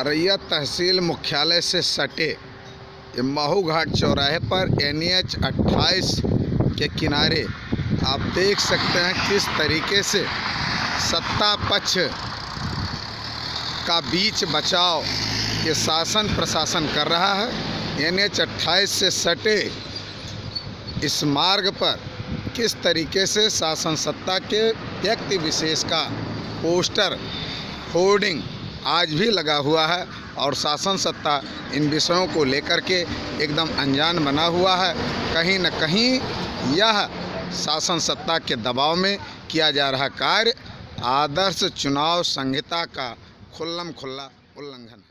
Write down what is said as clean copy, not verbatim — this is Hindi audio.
रैयत तहसील मुख्यालय से सटे ये महू घाट चौराहे पर NH 28 के किनारे आप देख सकते हैं किस तरीके से सत्ता पक्ष का बीच बचाव ये शासन प्रशासन कर रहा है। NH 28 से सटे इस मार्ग पर किस तरीके से शासन सत्ता के व्यक्ति विशेष का पोस्टर होर्डिंग आज भी लगा हुआ है और शासन सत्ता इन विषयों को लेकर के एकदम अनजान बना हुआ है। कहीं न कहीं यह शासन सत्ता के दबाव में किया जा रहा कार्य आदर्श चुनाव संहिता का खुल्लम खुल्ला उल्लंघन है।